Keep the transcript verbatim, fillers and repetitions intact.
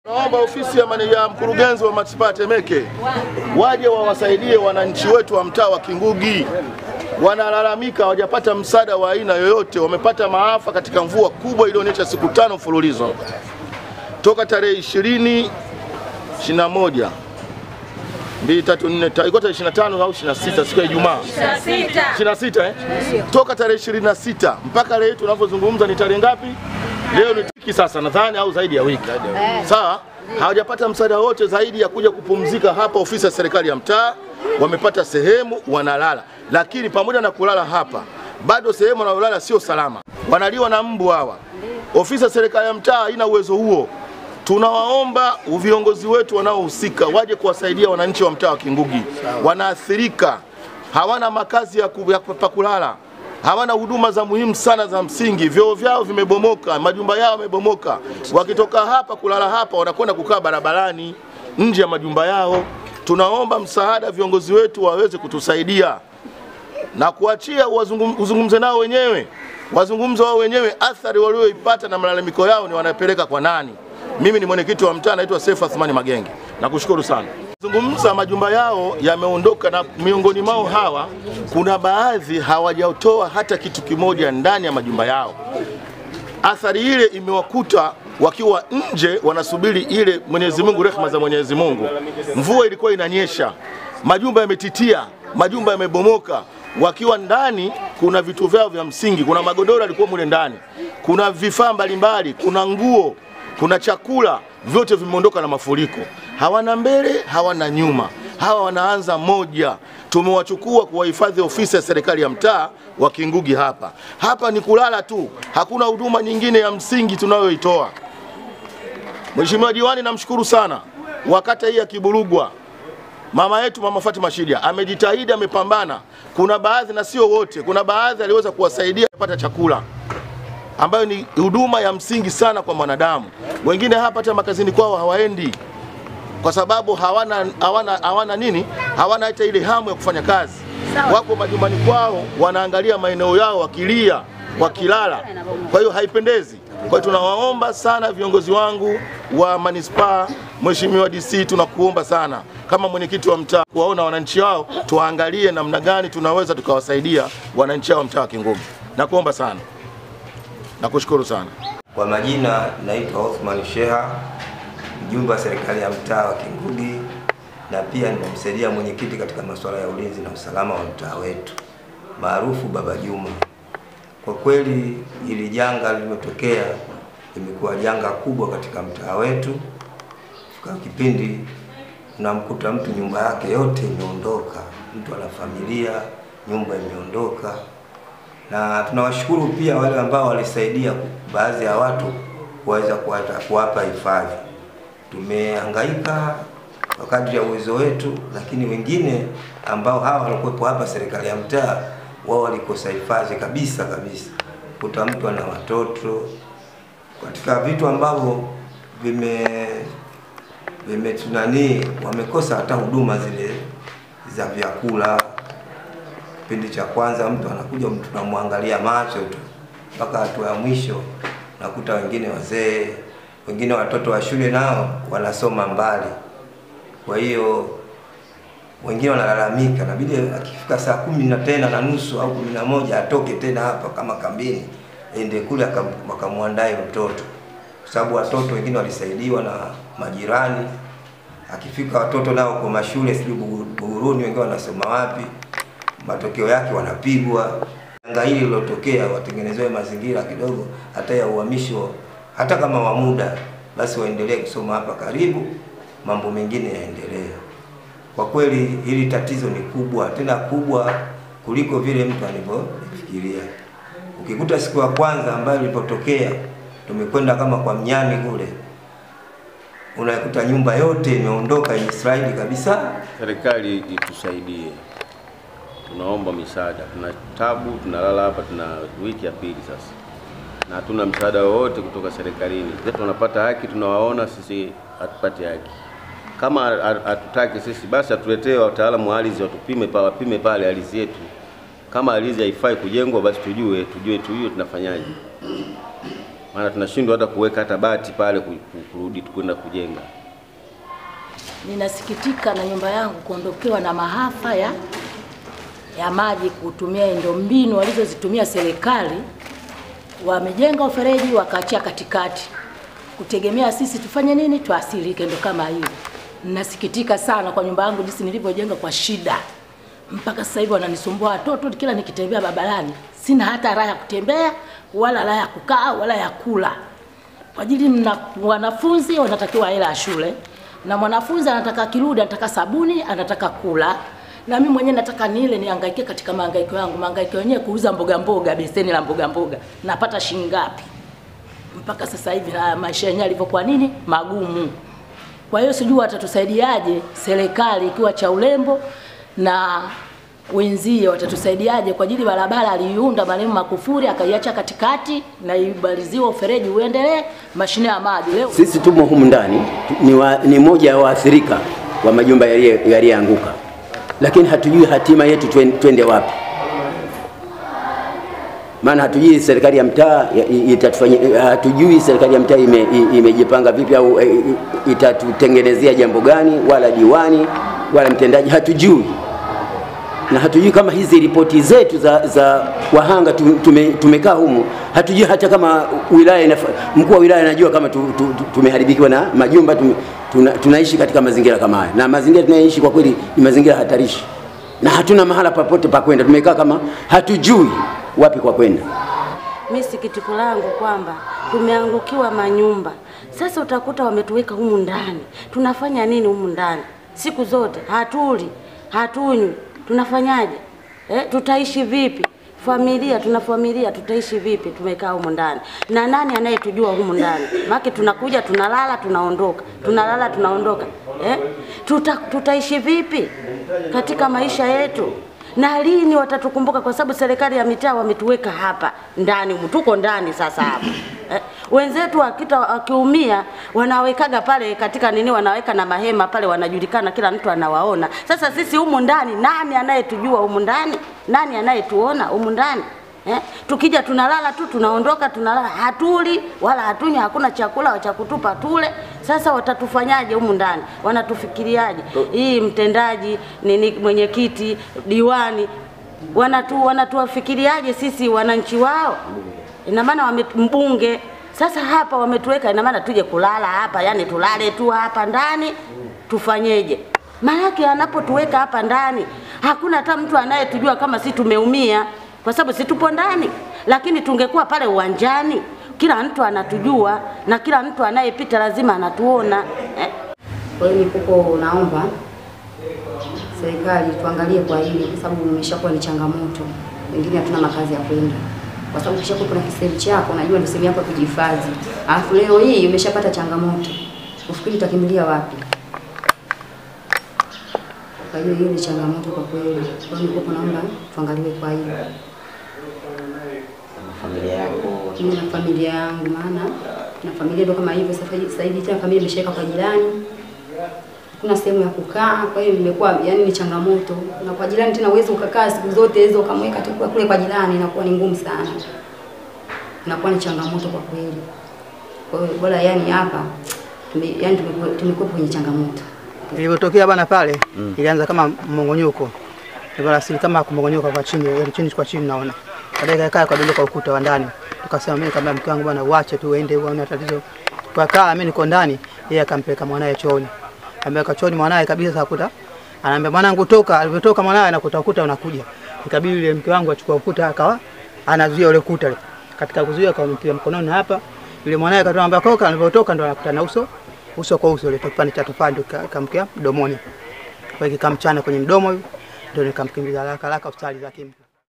Naomba ofisi ya, ya mkurugenzi wa manispaa Temeke waje wawasaidie wananchi wetu wa mtaa wa Kingugi. Wanalalamika hawajapata msaada wa aina yoyote, wamepata maafa katika mvua kubwa ilionyesha siku tano mfululizo. Toka tarehe ishirini, ishirini na moja, mbili, tatu, nne, ilikuwa tarehe ishirini na tano au ishirini na sita siku ya Ijumaa. ishirini na sita eh? Toka tarehe ishirini na sita mpaka leo tunapozungumza ni tarehe ngapi? Leo ni wiki sasa nadhani au zaidi ya wiki. Sawa? Hawajapata msaada wote zaidi ya kuja kupumzika hapa ofisi ya serikali ya mtaa. Wamepata sehemu wanalala. Lakini pamoja na kulala hapa, bado sehemu wanalala sio salama. Wanaliwa na mbu hawa. Ofisi ya serikali ya mtaa haina uwezo huo. Tunawaomba viongozi wetu wanaohusika waje kuwasaidia wananchi wa mtaa wa Kingugi. Wanaathirika, hawana makazi ya kulala, hawana huduma za muhimu sana za msingi. Vyoo vyao vimebomoka, majumba yao yamebomoka. Wakitoka hapa kulala hapa wanakwenda kukaa barabarani nje ya majumba yao. Tunaomba msaada, viongozi wetu waweze kutusaidia na kuachia uzungumze nao wenyewe. Wazungumze wao wenyewe athari walioipata na malalamiko yao ni wanapeleka kwa nani. Mimi ni mwenyekiti wa mtaa naitwa Seif Athmani Magenge. Nakushukuru sana. Zungumza majumba yao yameondoka, na miongoni mao hawa kuna baadhi hawajatoa hata kitu kimoja ndani ya majumba yao. Athari ile imewakuta wakiwa nje wanasubiri ile Mwenyezi Mungu, rehema za Mwenyezi Mungu. Mvua ilikuwa inanyesha, majumba yametitia, majumba yamebomoka. Wakiwa ndani kuna vitu vyao vya msingi, kuna magodoro yalikuwa mule ndani, kuna vifaa mbalimbali, kuna nguo, kuna chakula, vyote vimeondoka na mafuriko. Hawana mbele, hawana nyuma. Hawa wanaanza moja. Tumewachukua kuwahifadhi ofisi ya serikali ya mtaa wa Kingugi hapa. Hapa ni kulala tu. Hakuna huduma nyingine ya msingi tunayoitoa. Mheshimiwa Diwani namshukuru sana. Wakati hii ya Kiburugwa, mama yetu Mama Fatima Shidia amejitahidi, amepambana. Kuna baadhi na sio wote, kuna baadhi aliweza kuwasaidia kupata chakula, ambayo ni huduma ya msingi sana kwa mwanadamu. Wengine hapa hata makazini kwao hawaendi kwa sababu hawana hawana hawana nini? Hawana hata ile hamu ya kufanya kazi. Wako majumbani kwao wanaangalia maeneo yao wakilia, wakilala. Kwa hiyo haipendezi. Kwa hiyo tunawaomba sana viongozi wangu wa manispaa, Mheshimiwa D C, tunakuomba sana kama mwenyekiti wa mtaa kuwaona wananchi wao, tuangalie namna gani tunaweza tukawasaidia wananchi wa mtaa wa Kingugi. Nakuomba sana. Nakushukuru sana. Kwa majina naitwa Othman Sheha, mjumbe wa serikali ya mtaa wa Kingugi, na pia nimemsaidia mwenyekiti katika masuala ya ulinzi na usalama wa mtaa wetu, maarufu Baba Juma. Kwa kweli hili janga limetokea, limekuwa janga kubwa katika mtaa wetu. Kwa kipindi unamkuta mtu nyumba yake yote imeondoka, mtu ana familia, nyumba imeondoka. Na tunawashukuru pia wale ambao walisaidia baadhi ya watu kuweza kuwapa hifadhi. Tumehangaika kwa kadri ya uwezo wetu, lakini wengine ambao hawa walikuwa hapa serikali ya mtaa, wao walikosa hifadhi kabisa kabisa. Kuta mtu ana watoto katika vitu ambavyo vime vime tunani wamekosa hata huduma zile za vyakula. Kipindi cha kwanza mtu anakuja, mtu tunamwangalia macho tu mpaka hatua ya mwisho. Nakuta wengine wazee, wengine watoto wa shule nao wanasoma mbali. Kwa hiyo wengine wanalalamika, inabidi akifika saa kumi na tena na nusu au kumi na moja atoke tena hapa kama kambini, ende kule akamwandae mtoto. Kwa sababu watoto wengine walisaidiwa na majirani. Akifika watoto nao kwa mashule sijui Buguruni, wengine wanasoma wapi, matokeo yake wanapigwa. Janga hili lilotokea watengenezewe mazingira kidogo hata ya uhamisho, hata kama wa muda, basi waendelee kusoma hapa karibu, mambo mengine yaendelee. Kwa kweli hili tatizo ni kubwa, tena kubwa kuliko vile mtu alivyofikiria. Ukikuta siku ya kwanza ambayo ilipotokea, tumekwenda kama kwa mnyani kule, unakuta nyumba yote imeondoka, Israeli kabisa. Serikali itusaidie. Tunaomba misaada. Tuna tabu, tunalala hapa, tuna wiki ya pili sasa, na hatuna msaada wowote kutoka serikalini. Sisi tunapata haki, tunawaona sisi hatupati haki. Kama hatutaki sisi, basi atuletee wataalamu wa ardhi watupime pa wapime pale ardhi yetu. Kama ardhi haifai kujengwa, basi tujue tujue tujue tunafanyaje. maana tunashindwa hata kuweka hata bati pale kurudi kwenda kujenga. Ninasikitika na nyumba yangu kuondokewa na maafa ya ya maji kutumia ndio mbinu walizozitumia serikali. Wamejenga ufereji wakaachia katikati, kutegemea sisi tufanye nini, tuasilike. Ndio kama hivi. Ninasikitika sana kwa nyumba yangu jinsi nilivyojenga kwa shida. Mpaka sasa hivi wananisumbua watoto, kila nikitembea barabarani sina hata raha ya kutembea wala raha ya kukaa wala ya kula. Kwa ajili na wanafunzi wanatakiwa hela ya shule, na mwanafunzi anataka kirudi, anataka sabuni, anataka kula. Na mimi mwenyewe nataka nile nihangaike katika mahangaiko yangu. Mahangaiko yenyewe kuuza mboga mboga, beseni la mboga mboga. Napata shilingi ngapi? Mpaka sasa hivi na maisha yenyewe yalivyokuwa nini? Magumu. Kwa hiyo sijui watatusaidiaje serikali ikiwa cha ulembo na wenzie watatusaidiaje kwa ajili barabara aliiunda Marehemu Magufuli akaiacha katikati na ibaliziwa ufereji uendelee mashine ya maji. Leo sisi tumo humu ndani ni, wa, ni moja ya waathirika wa majumba yaliyoanguka, lakini hatujui hatima yetu twende wapi. Maana hatujui serikali ya mtaa itatufanyia, hatujui serikali ya mtaa imejipanga ime vipi au itatutengenezea jambo gani, wala diwani wala mtendaji hatujui. Na hatujui kama hizi ripoti zetu za, za wahanga tume, tumekaa humu, hatujui hata kama wilaya mkuu wa wilaya anajua kama tu, tu, tu, tumeharibikiwa na majumba tume, tuna, tunaishi katika mazingira kama haya. Na mazingira tunayoishi kwa kweli ni mazingira hatarishi. Na hatuna mahala popote pa kwenda. Tumekaa kama hatujui wapi kwa kwenda. Mimi sikitiko langu kwamba tumeangukiwa manyumba. Sasa utakuta wametuweka humu ndani. Tunafanya nini humu ndani? Siku zote hatuli, hatunywi. Tunafanyaje? Eh, tutaishi vipi? Familia, tuna familia, tutaishi vipi tumekaa humu ndani? Na nani anayetujua humu ndani? Maana tunakuja, tunalala, tunaondoka. Tunalala, tunaondoka. Eh? Tuta, tutaishi vipi katika maisha yetu? Na lini watatukumbuka, kwa sababu serikali ya mitaa wametuweka hapa ndani, tuko ndani sasa hapa. Eh, wenzetu wakita wakiumia wanawekaga pale katika nini, wanaweka na mahema pale, wanajulikana, kila mtu anawaona. Sasa sisi humu ndani, nani anayetujua humu ndani? Nani anayetuona humu ndani? Eh, tukija tunalala tu, tunaondoka, tunalala, hatuli wala hatunywi, hakuna chakula cha kutupa tule. Sasa watatufanyaje humu ndani? Wanatufikiriaje? Hii mtendaji, nini, mwenyekiti, diwani, wanatu wanatuwafikiriaje sisi wananchi wao? Ina maana wamembunge. Sasa hapa wametuweka, ina maana tuje kulala hapa, yani tulale tu hapa ndani, tufanyeje? Maana yake anapotuweka hapa ndani, hakuna hata mtu anayetujua kama sisi tumeumia, kwa sababu sisi tupo ndani. Lakini tungekuwa pale uwanjani, kila mtu anatujua na kila mtu anayepita lazima anatuona. Eh? Kwa hiyo niko naomba serikali tuangalie kwa hili, kwa sababu imeshakuwa ni changamoto. Wengine hatuna makazi ya kwenda. Kwa sababu kisha kuna kisehemu chako, unajua ndio sehemu yako ya kujihifadhi. Alafu leo hii umeshapata changamoto. Ufikiri utakimbilia wapi? Kwa hiyo hiyo ni changamoto kwa kweli. Kwa hiyo niko naomba tuangalie kwa hili. Familia yako, mimi na familia yangu, maana na familia ndio kama hivyo. Sasa hivi tena familia imeshika kwa jirani, kuna sehemu ya kukaa. Kwa hiyo nimekuwa yani ni changamoto, na kwa jirani tena uwezo ukakaa siku zote hizo ukamweka tu kule kwa jirani, inakuwa ni ngumu sana, inakuwa ni changamoto kwa kweli. Kwa hiyo bora yani hapa tume, yani tumekuwa kwenye changamoto. Ilipotokea bana pale mm. ilianza kama mmongonyoko, ndio asili kama kumongonyoka kwa chini, yani chini kwa chini naona. Baadaye kaa kwa kwa ukuta wa ndani. Tukasema mimi kama mke wangu bwana uache tu uende, uone tatizo. Kwa kaa mimi niko ndani, yeye akampeleka mwanae chooni. Ameweka chooni mwanae kabisa, sakuta. Anaambia mwanangu toka, alipotoka mwanae anakuta ukuta unakuja. Ikabidi yule mke wangu achukua ukuta akawa anazuia ule ukuta. Katika kuzuia kwa mkia mkononi hapa, yule mwanae akatoa koka, alipotoka ndo anakuta na uso uso kwa uso, ile tupande cha tofali kamkia mdomoni. Kwa hiyo kikamchana kwenye mdomo, ndio nikamkimbiza haraka haraka hospitali za Kimbo.